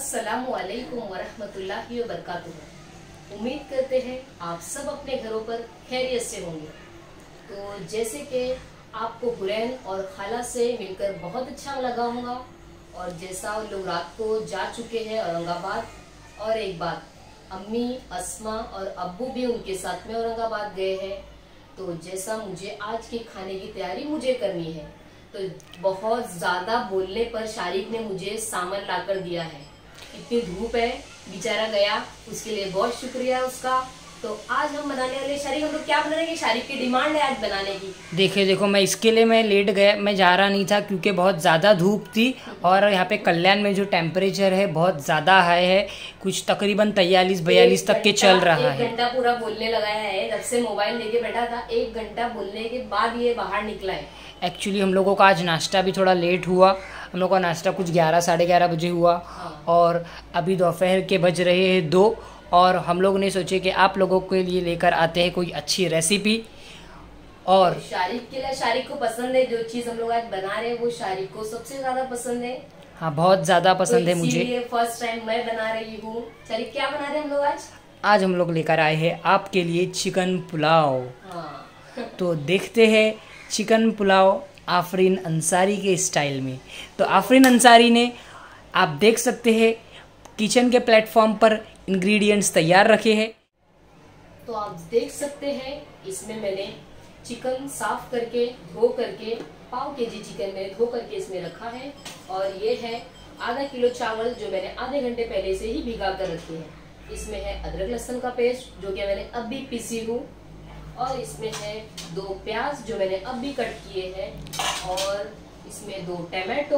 अस्सलामु अलैकुम वरहमतुल्लाहि वबरकातुहू। उम्मीद करते हैं आप सब अपने घरों पर खैरियत से होंगे। तो जैसे कि आपको हुरैन और खाला से मिलकर बहुत अच्छा लगा होगा, और जैसा लोग रात को जा चुके हैं औरंगाबाद, और एक बात, अम्मी अस्मा और अब्बू भी उनके साथ में औरंगाबाद गए हैं। तो जैसा मुझे आज के खाने की तैयारी मुझे करनी है, तो बहुत ज़्यादा बोलने पर शारिक ने मुझे सामान लाकर दिया है। इतनी धूप है, बेचारा गया, उसके लिए बहुत शुक्रिया उसका। तो आज हम बनाने वाले, शारिक हम लोग क्या बना रहे हैं? शारिक की डिमांड है आज बनाने की। देखो मैं इसके लिए मैं लेट गया, मैं जा रहा नहीं था क्योंकि बहुत ज़्यादा धूप थी, और यहाँ पे कल्याण में जो टेम्परेचर है बहुत ज़्यादा हाई है, कुछ तकरीबन 43-42 तक के चल रहा है। 1 घंटा पूरा बोलने लगाया है, जब से मोबाइल लेके बैठा था 1 घंटा बोलने के बाद ये बाहर निकला है। एक्चुअली हम लोगों का आज नाश्ता भी थोड़ा लेट हुआ। हम लोग का नाश्ता कुछ 11-11:30 बजे हुआ। और अभी दोपहर के बज रहे हैं 2, और हम लोग ने सोचे कि आप लोगों के लिए लेकर आते हैं कोई अच्छी रेसिपी। और शारिक के लिए, शारिक को पसंद है जो चीज़ हम लोग आज बना रहे हैं, वो शारिक को सबसे ज़्यादा पसंद है। हाँ, बहुत ज़्यादा पसंद है मुझे। फर्स्ट टाइम मैं बना रही हूँ। शारिक क्या बना रहे हैं हम लोग आज? आज हम लोग लेकर आए हैं आपके लिए चिकन पुलाव। हाँ। तो देखते हैं चिकन पुलाव आफरीन अंसारी के स्टाइल में। तो आफरीन अंसारी ने, आप देख सकते हैं, किचन के प्लेटफॉर्म पर इंग्रेडिएंट्स तैयार रखे हैं। तो आप देख सकते हैं, इसमें मैंने चिकन साफ करके धो करके पाव केजी चिकन मैंने धो करके इसमें रखा है। और ये है आधा किलो चावल जो मैंने आधे घंटे पहले से ही भिगा कर रखे हैं। इसमें है अदरक लहसुन का पेस्ट जो कि मैंने अब भी पीसी हूँ, और इसमें है 2 प्याज जो मैंने अब भी कट किए हैं, और इसमें 2 टमाटो।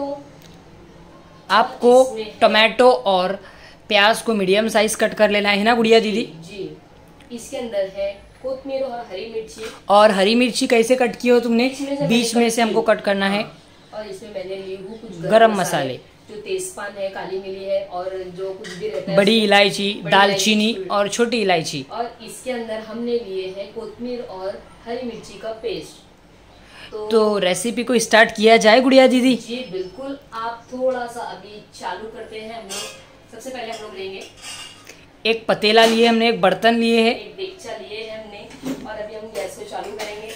आपको टमाटो और प्याज को मीडियम साइज कट कर लेना है ना गुड़िया दीदी? जी। इसके अंदर है कोतमीर और हरी मिर्ची। और हरी मिर्ची कैसे कट की हो तुमने? बीच में से हमको कट करना है। और इसमें मैंने ली हूँ कुछ गरम मसाले, जो तेजपान है, काली मिली है, और जो कुछ भी रहता है, बड़ी इलायची, दालचीनी और छोटी इलायची। और इसके अंदर हमने लिए है कोतमीर और हरी मिर्ची का पेस्ट। तो रेसिपी को स्टार्ट किया जाए गुड़िया दीदी? जी बिल्कुल। आप थोड़ा सा अभी चालू करते हैं। हम लोग सबसे पहले हम लोग लेंगे एक पतीला लिए हमने, एक बर्तन लिए है, एक देगचा लिए है हमने, और अभी हम गैस को चालू करेंगे।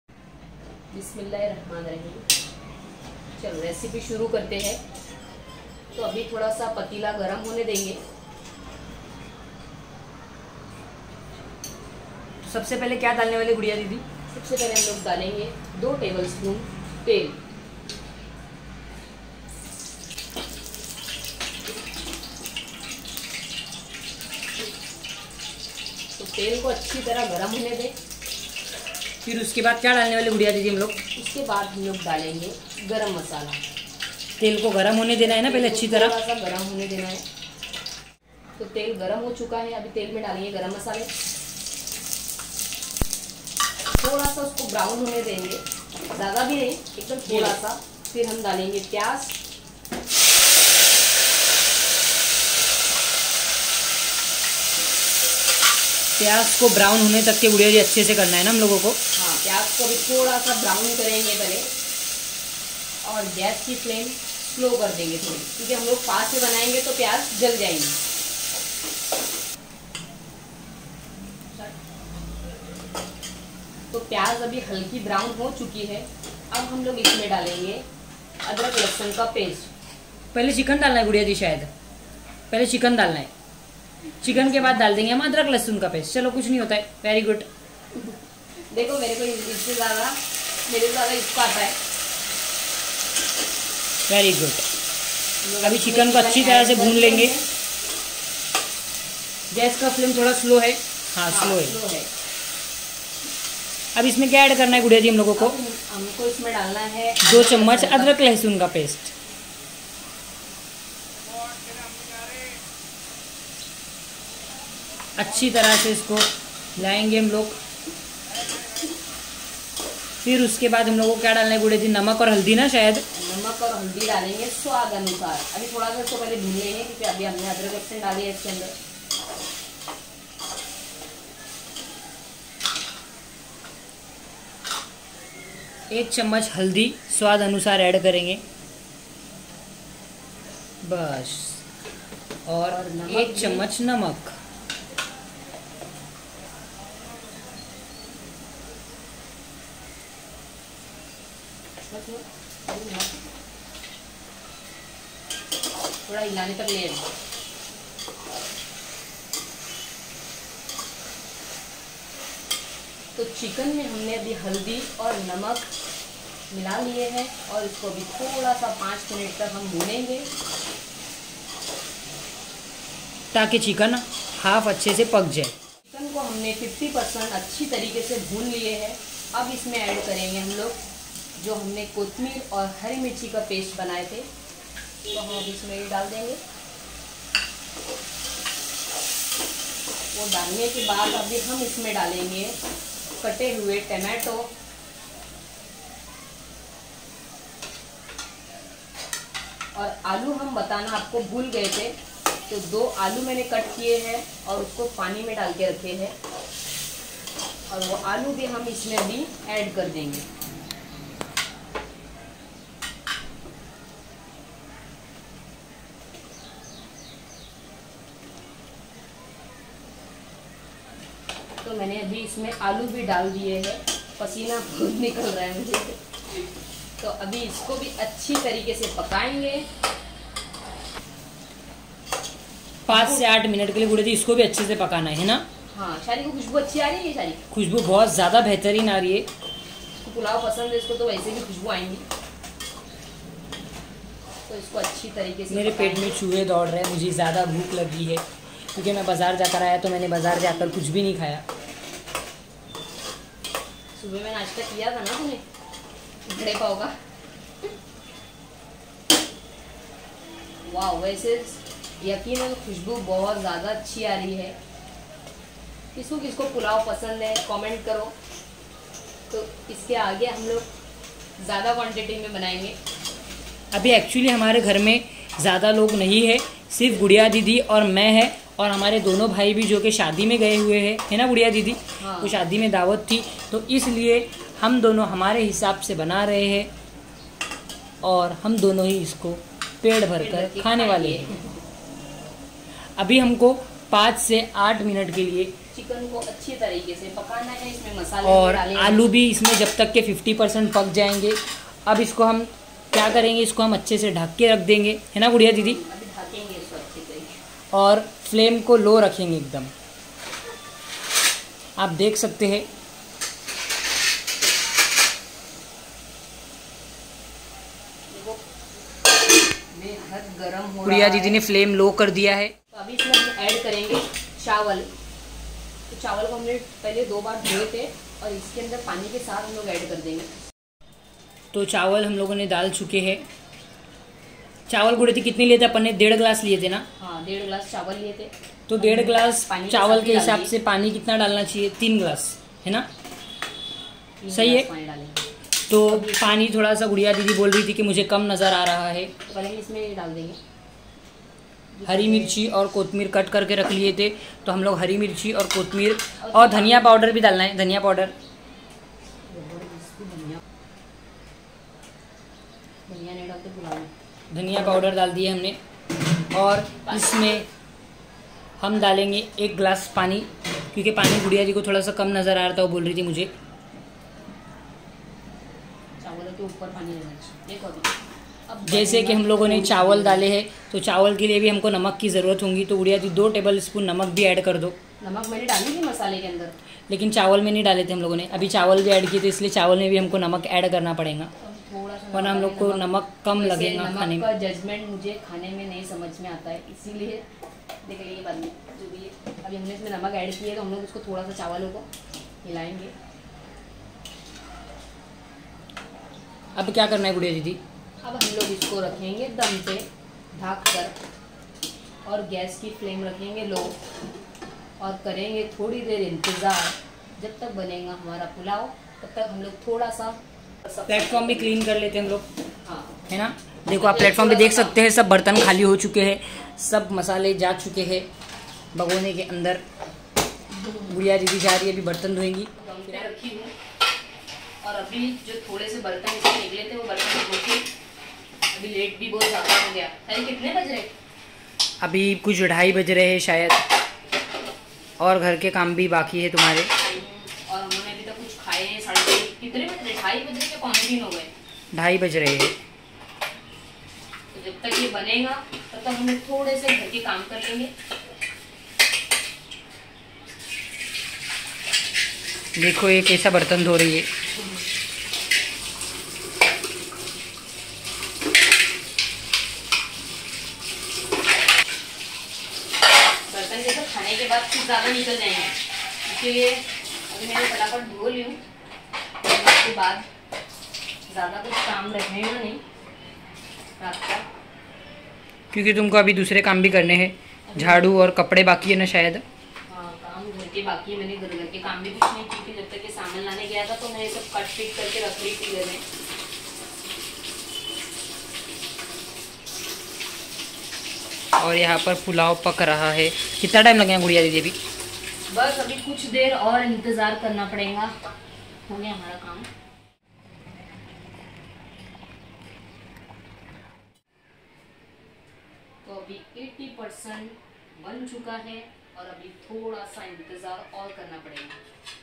बिस्मिल्लाहिर्रहमानिर्रहीम। चलो रेसिपी शुरू करते हैं। तो अभी थोड़ा सा पतीला गरम होने देंगे। सबसे पहले क्या डालने वाले गुड़िया दीदी? सबसे पहले हम लोग डालेंगे 2 टेबलस्पून तेल। तो तेल को अच्छी तरह गरम होने दें। फिर उसके बाद क्या डालने वाले गुड़िया दीदी हम लोग? उसके बाद हम लोग डालेंगे गरम मसाला। तेल को गरम होने देना है ना पहले अच्छी तरह? थोड़ा सा गरम होने देना है। तो तेल गरम हो चुका है, अभी तेल में डालेंगे गरम मसाले। थोड़ा सा उसको ब्राउन होने देंगे, ज़्यादा भी नहीं, एकदम थोड़ा सा। फिर हम डालेंगे प्याज। प्याज को ब्राउन होने तक के गुड़िया जी अच्छे से करना है ना हम लोगों को? हाँ, प्याज को भी थोड़ा सा ब्राउन करेंगे पहले, और गैस की फ्लेम स्लो कर देंगे थोड़ी, क्योंकि हम लोग फास्ट में बनाएंगे तो प्याज जल जाएंगे। तो प्याज अभी हल्की ब्राउन हो चुकी है। अब हम लोग इसमें डालेंगे अदरक लहसुन का पेस्ट। पहले चिकन डालना है गुड़िया जी शायद? पहले चिकन डालना है, चिकन के बाद डाल देंगे हम अदरक लहसुन का पेस्ट। चलो कुछ नहीं होता है। Very good. देखो मेरे को इससे ज़्यादा इसको आता है। Very good. अभी चिकन को अच्छी तरह से भून लेंगे। गैस का फ्लेम थोड़ा स्लो है। हाँ, स्लो है। अब इसमें क्या ऐड करना है गुड़िया जी हम लोगों को? हमको इसमें डालना है 2 चम्मच अदरक लहसुन का पेस्ट। अच्छी तरह से इसको लाएंगे हम लोग। फिर उसके बाद हम लोग को क्या डालना है गुड़िया जी? नमक और हल्दी ना शायद? नमक और हल्दी डालेंगे स्वाद अनुसार। अभी थोड़ा सा इसको पहले भून लेंगे, क्योंकि अभी हमने अदरक लहसुन डाली है इसके अंदर। एक चम्मच हल्दी स्वाद अनुसार ऐड करेंगे। बस और नमक 1 चम्मच नमक। थोड़ा हिलाने तक ले आए। तो चिकन में हमने अभी हल्दी और नमक मिला लिए हैं और इसको अभी थोड़ा सा 5 मिनट तक हम भूनेंगे ताकि चिकन हाफ अच्छे से पक जाए। चिकन को हमने 50% अच्छी तरीके से भून लिए हैं। अब इसमें ऐड करेंगे हम लोग जो हमने कोतमीर और हरी मिर्ची का पेस्ट बनाए थे, तो हम अब इसमें डाल देंगे। वो डालने के बाद अभी हम इसमें डालेंगे कटे हुए टमाटो और आलू। हम बताना आपको भूल गए थे, तो 2 आलू मैंने कट किए हैं और उसको पानी में डाल के रखे हैं और वो आलू भी हम इसमें अभी ऐड कर देंगे। तो मैंने अभी इसमें आलू भी डाल दिए हैं, पसीना बहुत निकल रहा है मुझे। तो अभी इसको भी अच्छी तरीके से पकाएंगे 5 से 8 मिनट के लिए गुड़े थी। इसको भी अच्छे से पकाना है ना? हाँ, शादी को खुशबू अच्छी आ रही है। शादी खुशबू बहुत ज़्यादा बेहतरीन आ रही है। इसको पुलाव पसंद है, इसको तो वैसे भी खुशबू आएंगी। तो इसको अच्छी तरीके से मेरे पेट में चूहे दौड़ रहे हैं, मुझे ज़्यादा भूख लगी है क्योंकि मैं बाज़ार जाकर आया, तो मैंने बाज़ार जाकर कुछ भी नहीं खाया। सुबह में नाश्ता किया था ना तूने, बड़े पाव का। वाह, वैसे यकीनन खुशबू बहुत ज़्यादा अच्छी आ रही है। किसको किसको पुलाव पसंद है कमेंट करो। तो इसके आगे हम लोग ज़्यादा क्वांटिटी में बनाएंगे। अभी एक्चुअली हमारे घर में ज़्यादा लोग नहीं है, सिर्फ गुड़िया दीदी और मैं है और हमारे दोनों भाई भी जो कि शादी में गए हुए हैं, है ना गुड़िया दीदी? हाँ। तो शादी में दावत थी, तो इसलिए हम दोनों हमारे हिसाब से बना रहे हैं और हम दोनों ही इसको पेट भरकर खाने वाले हैं। अभी हमको 5 से 8 मिनट के लिए चिकन को अच्छी तरीके से पकाना है। इसमें मसाले और आलू भी इसमें जब तक के 50% पक जाएंगे। अब इसको हम क्या करेंगे, इसको हम अच्छे से ढक के रख देंगे, है ना गुड़िया दीदी? अभी ढकेंगे इसको अच्छी तरीके। और फ्लेम को लो रखेंगे एकदम। आप देख सकते हैं बेहद गरम हो रहा है। गुड़िया दीदी ने फ्लेम लो कर दिया है। तो अभी इसमें हम ऐड करेंगे चावल। तो चावल को हमने पहले 2 बार धोए थे और इसके अंदर पानी के साथ हम लोग ऐड कर देंगे। तो चावल हम लोगों ने डाल चुके हैं। चावल गुड़े थी कितने लिए थे अपन ने? 1.5 गिलास लिए थे ना? हाँ, 1.5 गिलास चावल लिए थे। तो 1.5 गिलास पानी चावल के साथ हिसाब डाल से पानी कितना डालना चाहिए? 3 गिलास, है ना? 3 सही गिलास है। पानी डालेंगे। तो पानी थोड़ा सा गुड़िया दीदी बोल रही थी कि मुझे कम नज़र आ रहा है। तो पहले हम इसमें डाल देंगे हरी मिर्ची और कोतमीर कट करके रख लिए थे, तो हम लोग हरी मिर्ची और कोतमीर और धनिया पाउडर भी डालना है। धनिया पाउडर, धनिया नहीं डालते पुलाव में। धनिया पाउडर डाल दिए हमने। और इसमें हम डालेंगे 1 गिलास पानी, क्योंकि पानी गुड़िया जी को थोड़ा सा कम नज़र आ रहा था, वो बोल रही थी मुझे। चावलों के ऊपर पानी डालना चाहिए। देखो अब जैसे कि हम लोगों ने चावल डाले हैं, तो चावल के लिए भी हमको नमक की ज़रूरत होगी, तो गुड़िया जी 2 टेबल स्पून नमक भी ऐड कर दो। नमक मैंने डाली थी मसाले के अंदर, लेकिन चावल में नहीं डाले थे हम लोगों ने। अभी चावल भी ऐड किए थे, इसलिए चावल में भी हमको नमक ऐड करना पड़ेगा, थोड़ा सा वरना हम लोग को नमक कम लगेगा खाने में। नमक का जजमेंट मुझे खाने में नहीं समझ में आता है, इसीलिए देख लीजिए बाद में जो भी है। अभी हमने इसमें नमक ऐड किया है, तो हम लोग इसको थोड़ा सा चावलों को हिलाएंगे। अब क्या करना है गुड़िया दीदी? अब हम लोग इसको रखेंगे दम पे ढक कर और गैस की फ्लेम रखेंगे लो और करेंगे थोड़ी देर इंतज़ार जब तक बनेगा हमारा पुलाव। तब तक हम लोग थोड़ा सा प्लेटफॉर्म भी क्लीन कर लेते हैं हम लोग, हाँ, है ना? देखो आप प्लेटफॉर्म पे देख सकते हैं, सब बर्तन खाली हो चुके हैं, सब मसाले जा चुके हैं भगोने के अंदर। गुड़िया दीदी जा रही है, अभी बर्तन धोएंगी। दम पे रखी हूँ और अभी जो थोड़े से बर्तन इसमें निकले थे वो बर्तन धो के, अभी लेट भी बहुत ज़्यादा हो गया। अरे कितने बज रहे? अभी कुछ 2:30 बज रहे हैं शायद, और घर के काम भी बाकी है तुम्हारे। और उन्होंने अभी तक कुछ खाए हैं। साढ़े कितने बज रहे? 2:30 बज रहे, 2:45 हो गए। 2:30 बज रहे हैं। तो जब तक ये बनेगा तब तक हम थोड़े से घर के काम कर लेंगे। देखो ये कैसा बर्तन धो रही है। बर्तन जैसे खाने के बाद कुछ ज़्यादा निकल जाएंगे, इसलिए अभी मैंने फटाफट धो ली हूँ। उसके बाद ज़्यादा कुछ काम रखेगा नहीं रात का, क्योंकि तुमको अभी दूसरे काम भी करने हैं। झाड़ू और कपड़े बाकी है ना शायद। हाँ, काम घर के बाकी है। मैंने घर के काम भी कुछ नहीं की थी। जब तक ये सामान लाने गया था तो मैंने सब कट पिट करके रख रही थी घर में। और यहाँ पर पुलाव पक रहा है। कितना टाइम लगेगा गुड़िया दीदी अभी? बस अभी कुछ देर और इंतज़ार करना पड़ेगा, हो गया हमारा काम। तो अभी 80% बन चुका है और अभी थोड़ा सा इंतज़ार और करना पड़ेगा।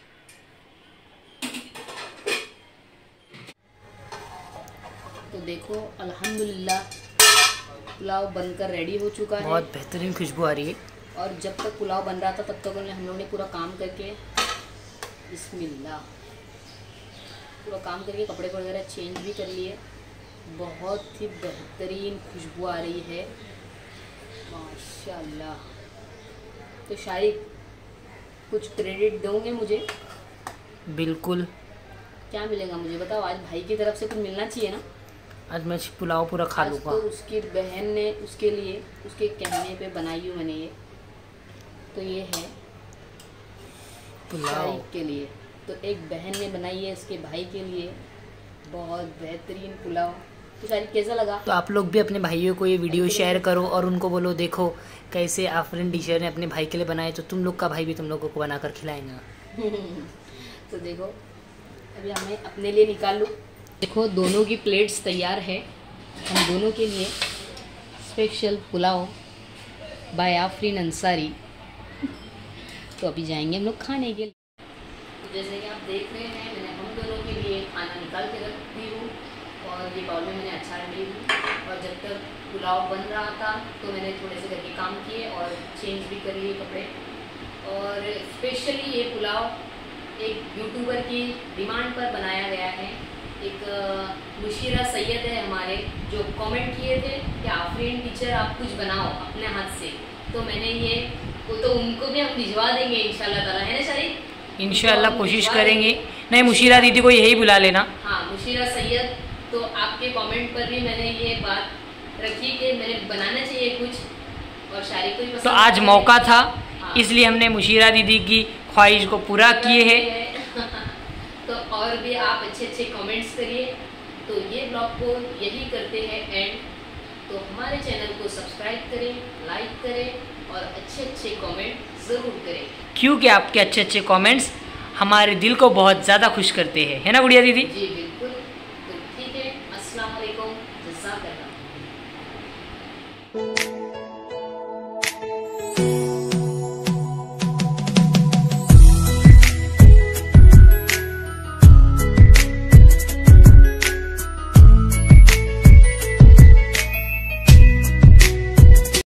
तो देखो अल्हम्दुलिल्लाह पुलाव बनकर रेडी हो चुका है। बहुत बेहतरीन खुशबू आ रही है। और जब तक पुलाव बन रहा था तब तक हम लोगों ने पूरा काम करके, बिस्मिल्लाह, पूरा काम करके कपड़े वगैरह चेंज भी कर लिए। बहुत ही बेहतरीन खुशबू आ रही है माशाल्लाह। तो शायद कुछ क्रेडिट दोगे मुझे? बिल्कुल। क्या मिलेगा मुझे बताओ? आज भाई की तरफ से कुछ मिलना चाहिए ना। आज मैं पुलाव पूरा खा लूँगा। तो उसकी बहन ने उसके लिए, उसके कहने पे बनाई हूँ मैंने ये। तो ये है पुलाव के लिए, तो एक बहन ने बनाई है इसके भाई के लिए। बहुत बेहतरीन पुलाव। तो शायद कैसा लगा? तो आप लोग भी अपने भाइयों को ये वीडियो शेयर करो और उनको बोलो देखो कैसे आफरीन टीचर ने अपने भाई के लिए बनाए, तो तुम लोग का भाई भी तुम लोगों को बनाकर खिलाएगा। तो देखो अभी हमें अपने लिए निकाल लूँ। देखो दोनों की प्लेट्स तैयार है। हम दोनों के लिए स्पेशल पुलाव बाय आफरीन अंसारी। तो अभी जाएंगे हम लोग खाने के लिए। तो जैसे कि आप देख रहे हैं मैंने हम दोनों के लिए खाना निकाल के रख दी हूँ और ये बाउल में मैंने अचार ली हूँ। और जब तक पुलाव बन रहा था तो मैंने थोड़े से घर के काम किए और चेंज भी कर लिए कपड़े। और स्पेशली ये पुलाव एक यूट्यूबर की डिमांड पर बनाया गया है। एक मुशीरा सैयद है हमारे, जो कमेंट किए थे कि आफरीन टीचर आप कुछ बनाओ अपने हाथ से। तो मैंने ये, वो तो उनको भी हम भिजवा देंगे इंशाल्लाह ताला, है ना शारिक? इंशाल्लाह कोशिश करेंगे। नहीं, मुशीरा दीदी को यही बुला लेना। हाँ, मुशीरा सैयद। तो आपके कमेंट पर भी मैंने ये बात रखी कि मैंने बनाना चाहिए कुछ, और शारिक को भी पसंद। तो आज मौका था, हाँ। इसलिए हमने मुशीरा दीदी की ख्वाहिश को पूरा किए है। तो और भी आप अच्छे अच्छे कमेंट्स करिए। तो ये ब्लॉग को यही करते हैं एंड। तो हमारे चैनल को सब्सक्राइब करें, लाइक करें और अच्छे अच्छे कमेंट ज़रूर करें, क्योंकि आपके अच्छे अच्छे कमेंट्स हमारे दिल को बहुत ज़्यादा खुश करते हैं, है ना गुड़िया दीदी? जी बिल्कुल। तो ठीक है, अस्सलाम वालेकुम, जज़ाकल्लाह।